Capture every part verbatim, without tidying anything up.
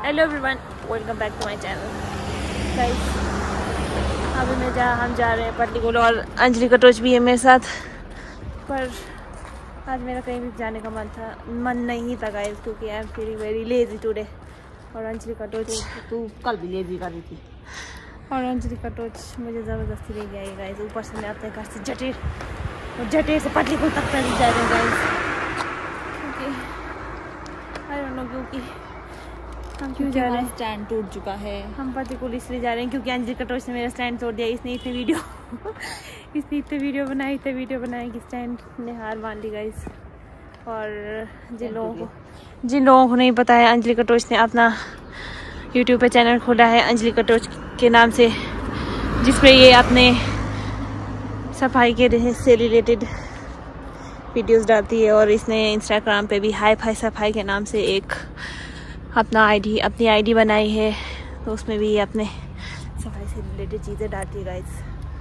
Hello everyone, welcome back to my channel. Guys अभी मैं जा हम जा रहे हैं पटलीकुल और अंजलि कटोच भी है मेरे साथ, पर आज मेरा कहीं भी जाने का मन था मन नहीं था गाइस, क्योंकि I am feeling very lazy today. और अंजलि कटोच तू कल भी लेजी कर रही थी और अंजलि कटोच मुझे ज़बरदस्ती लेके आई गाइस। ऊपर से मैं अपने घर से जटेर और जटेर से पटलीकुल तक कर जा रहे हैं गाइस, क्योंकि आई डोंट नो क्योंकि हम क्यों जा रहे हैं। स्टैंड टूट चुका है। हम पतिकुल इसलिए जा रहे हैं क्योंकि अंजलि कटोच ने मेरा स्टैंड तोड़ दिया। इसने इतने वीडियो इसने इतने वीडियो बनाए इतने वीडियो बनाए कि स्टैंड ने हार मान ली गाइस। और जिन लोगों को जिन लोगों को नहीं पता है, अंजलि कटोच ने अपना यूट्यूब पे चैनल खोला है अंजलि कटोच के नाम से, जिसमें ये अपने सफाई के से रिलेटेड वीडियोस डालती है। और इसने इंस्टाग्राम पे भी हाई फाई सफाई के नाम से एक अपना आईडी अपनी आईडी बनाई है, तो उसमें भी ये अपने सफाई से रिलेटेड चीज़ें डालती है गाइस।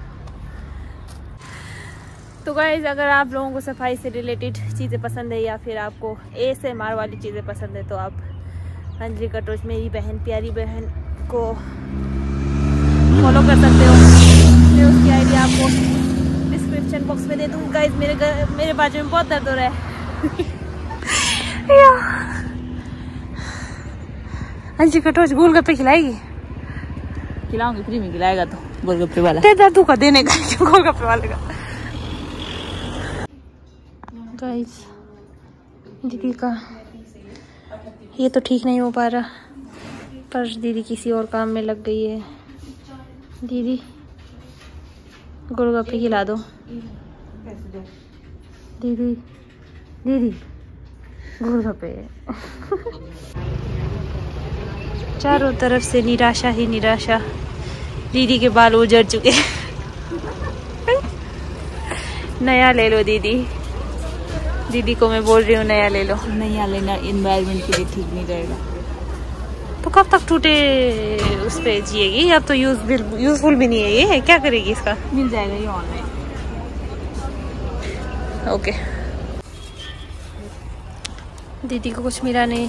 तो गाइस अगर आप लोगों को सफाई से रिलेटेड चीज़ें पसंद है या फिर आपको ए एस एम आर वाली चीज़ें पसंद है, तो आप अंजलि कटोच मेरी बहन प्यारी बहन को फॉलो कर सकते हो। मैं उसकी आईडी आपको डिस्क्रिप्शन बॉक्स में दे दूँगी गाइस। मेरे घर मेरे बाजू में बहुत दर्द हो रहा है। अंजलि कटोच गोलगप्पे खिलाएगी? खिलाऊंगी, फ्री में खिलाएगा तो गोलगप्पे वाला। तेरे दादू का देने का गोलगप्पे वाले का। गाइस दीदी का ये तो ठीक नहीं हो पा रहा, पर दीदी किसी और काम में लग गई है। दीदी गोलगप्पे खिला दो। दीदी दीदी गोलगप्पे। चारों तरफ से निराशा ही निराशा। दीदी के बाल उजड़ चुके। नया ले लो दीदी। दीदी को मैं बोल रही हूँ नया ले लो। नया लेना एनवायरनमेंट के लिए ठीक नहीं रहेगा। तो कब तक टूटे उस पे जिएगी? अब तो यूजफुल यूजफुल भी नहीं है ये, क्या करेगी इसका? मिल जाएगा ये ऑनलाइन। ओके दीदी को कुछ मिला नहीं,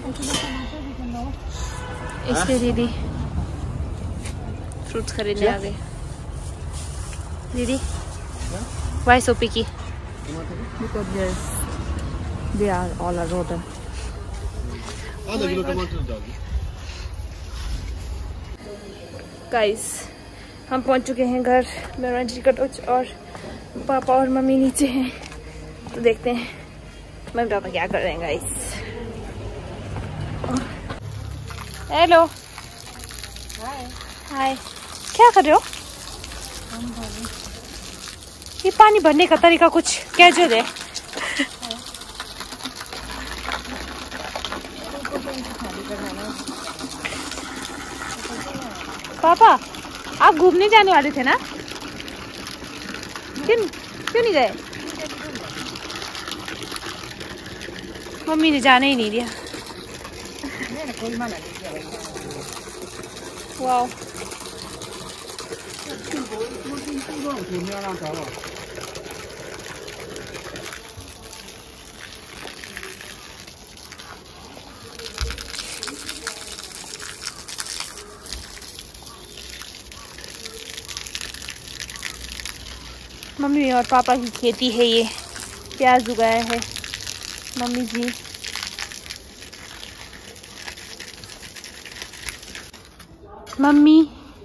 इसलिए दीदी फ्रूट्स खरीदने आ गए। दीदी why so picky? Because there's, they are all are rotten. आधा किलो टमाटर डाल दो। गाइस हम पहुंच चुके हैं घर। मैं अंजलि कटोच और पापा और मम्मी नीचे हैं, तो देखते हैं मम्मी पापा क्या कर रहे हैं गाइस। हेलो हाय हाय, क्या कर रहे हो? ये पानी भरने का तरीका कुछ कैजुअल है। पापा आप घूमने जाने वाले थे ना? क्यों क्यों नहीं गए? मम्मी ने जाने ही नहीं दिया। वाओ मम्मी और पापा की खेती है, ये प्याज उगाया है मम्मी जी। मम्मी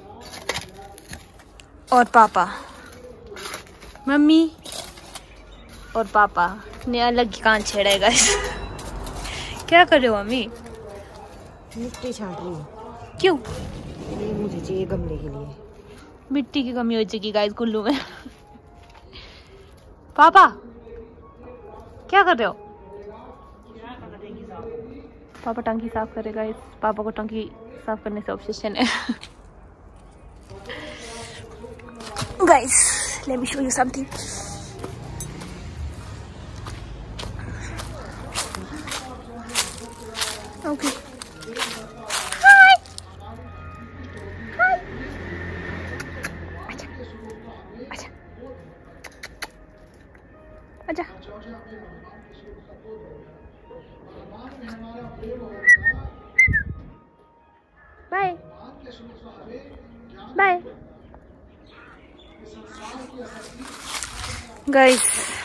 और पापा मम्मी और पापा ने अलग ही कान छेड़ा है गाइस। क्या कर रहे हो मम्मी? मिट्टी छांट रही हूँ। क्यों? ये मुझे चाहिए गमले के लिए। मिट्टी की कमी हो चुकी गाइस कुल्लू में। पापा क्या कर रहे हो? पापा टंकी साफ करे गाइस। पापा को टंकी साफ करने से ऑब्सेशन है। Guys let me show you something. Okay hi hi, अच्छा अच्छा अच्छा बाय गाइस।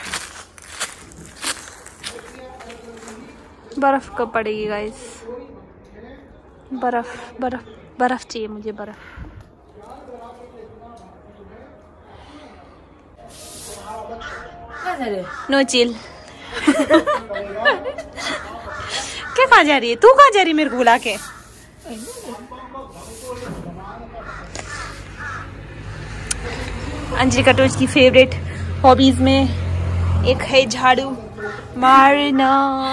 बर्फ कब पड़ेगी गाइस? बर्फ बर्फ बर्फ चाहिए मुझे, बर्फ। No chill. क्या कहाँ जा रही है तू? कहाँ जा रही है मेरे को बुला के? अंजलि कटोच की फेवरेट हॉबीज में एक है झाड़ू मारना।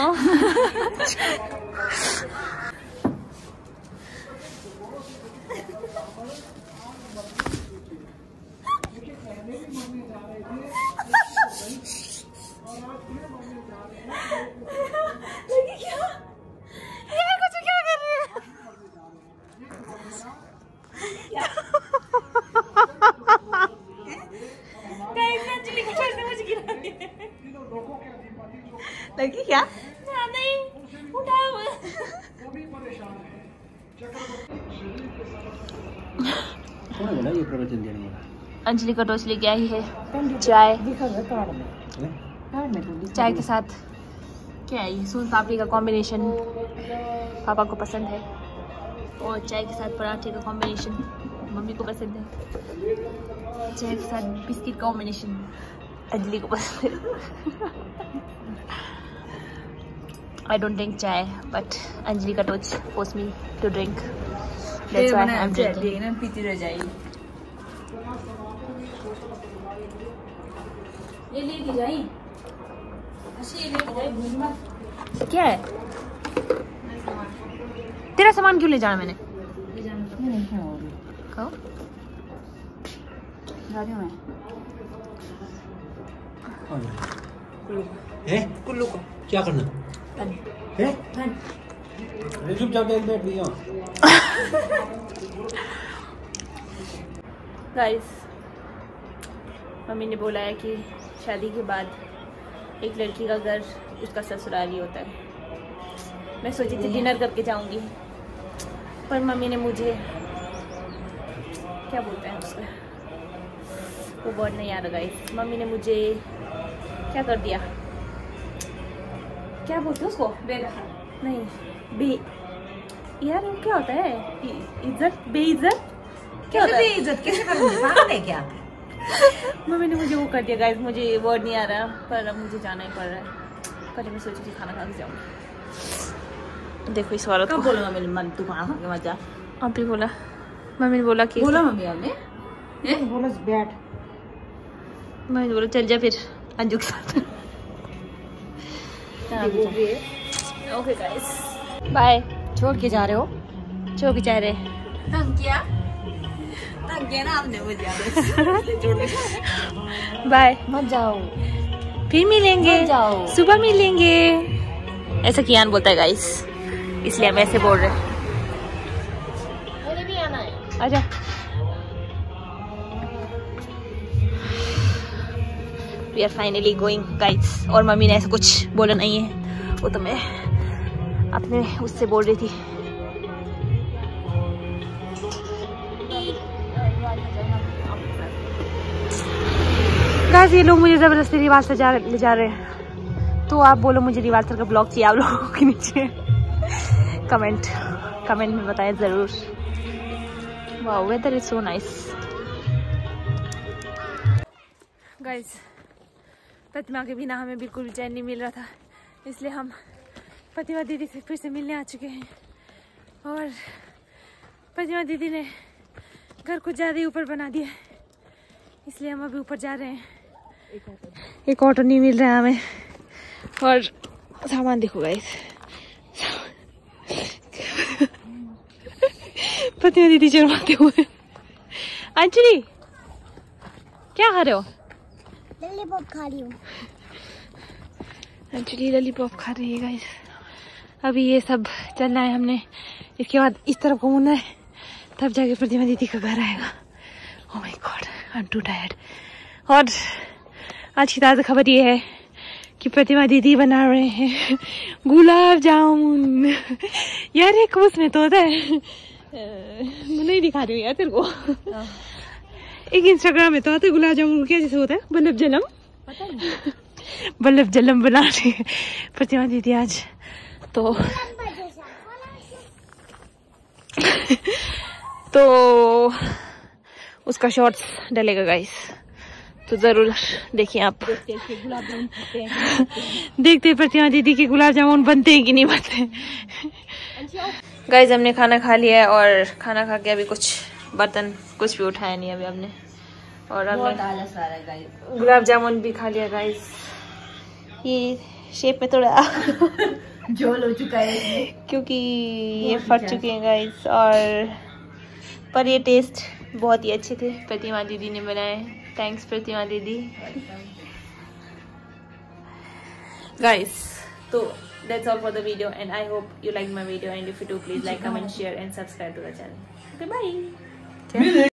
लगी क्या? नहीं उठाओ। अंजलि कटोच लेके आई है चाय। चाय के साथ क्या है ये? सोन पापड़ी का कॉम्बिनेशन पापा को पसंद है, और चाय के साथ पराठे का कॉम्बिनेशन मम्मी को पसंद है। चाय के साथ बिस्किट कॉम्बिनेशन अंजलि को पसंद है। I don't drink chai, but Anjali Katoch forced me to drink. That's why I'm drinking. ना पीती रह जाएगी। ये लेके जाई। अच्छी ये लेके जाई भूल मत। क्या है? तेरा सामान क्यों ले जाना मैंने? ले जाना नहीं क्या हो रहा? कहो। जा रही हूँ मैं। हैं? कुल्लू को। क्या करना? हैं? चुप जाके एक बैठ लिया। गाइस, मम्मी ने बोला है कि शादी के बाद एक लड़की का घर उसका ससुराल ही होता है। मैं सोची थी डिनर करके जाऊंगी, पर मम्मी ने मुझे क्या बोलते हैं उसका, वो वर्ड नहीं आ रहा गाइस। मम्मी ने मुझे क्या कर दिया, क्या बोलते हैं उसको? बेदखल नहीं, बे यार वो क्या होता है? इज्जत, बेइज्जत क्या होता है? इज्जत कैसे करूँगी? पागल है क्या? मम्मी ने मुझे वो कर दिया गाइस। मुझे वर्ड नहीं आ रहा, पर अब मुझे जाना ही पड़ रहा है। पहले मैं सोची थी खाना खा के जाऊंगी। देखो इस औरत को। कब बोला मम्मी मन तू खाना खा के मत जा? अब भी बोला, मम्मी ने बोला कि बोला मम्मी आपने? बोला बैठ। मम्मी ने बोला चल जा फिर अंजू के साथ। Okay guys, bye. छोड़ के जा रहे हो? छोड़ के जा रहे। तंग किया? तंग किया ना आपने मुझे। बाय। मत जाओ, फिर मिलेंगे, मत जाओ। सुबह मिलेंगे। ऐसा कियान बोलता है गाइस, इसलिए हम ऐसे बोल रहे हैं। मुझे भी आना है। आजा। We are finally going guys। और मम्मी ने ऐसा कुछ बोला नहीं है, वो तो मैं अपने उससे बोल रही थी। गाइस, ये लोग मुझे जबरदस्ती रिवाल्सर जा ले जा रहे हैं, तो आप बोलो मुझे रिवाल्सर का ब्लॉग चाहिए आप लोगों के नीचे कमेंट कमेंट में बताएं जरूर। Wow, weather is so nice guys. Pratima के बिना हमें बिल्कुल भी चैन नहीं मिल रहा था, इसलिए हम प्रतिमा दीदी से फिर से मिलने आ चुके हैं। और प्रतिमा दीदी ने घर को ज़्यादा ही ऊपर बना दिया, इसलिए हम अभी ऊपर जा रहे हैं। एक ऑटो नहीं मिल रहा है हमें, और सामान देखो गाइस। प्रतिमा दीदी चढ़वाते हुए। अंजलि क्या खा रहे हो? लॉलीपॉप खा रही हूँ। अंजलि लॉलीपॉप खा रही है गाइस। अभी ये सब चलना है हमने, इसके बाद इस तरफ घूमना है, तब जाके प्रतिमा दीदी का घर आएगा। Oh my god, I am too tired. और आज की ताज़ा खबर ये है कि प्रतिमा दीदी बना रहे हैं गुलाब जामुन। यार एक उसमें तो होता है मैं नहीं दिखा रही हूँ यार तेरे को। एक इंस्टाग्राम में तो आते गुलाब जामुन क्या जैसे होता है बल्लभ जलम, पता नहीं बल्लभ जलम बना रही है प्रतिमा दीदी आज तो। तो उसका शॉर्ट्स डलेगा गाइस, तो जरूर देखिए आप। गुलाब जामुन खाते हैं देखते हैं प्रतिमा दीदी के गुलाब जामुन बनते हैं कि नहीं बनते। गाइस हमने खाना खा लिया है और खाना खा के अभी कुछ बर्तन कुछ भी उठाया नहीं अभी हमने, और हमने गुलाब जामुन भी खा लिया गाइस। ये शेप में थोड़ा झोल हो चुका है क्योंकि ये फट चुके हैं गाइस, और पर ये टेस्ट बहुत ही अच्छे थे, प्रतिमा दीदी ने बनाए। थैंक्स प्रतिमा दीदी। गाइस तो that's all for the video and I hope you liked my video, and if you do please like, comment, share and subscribe to the channel. Okay, bye.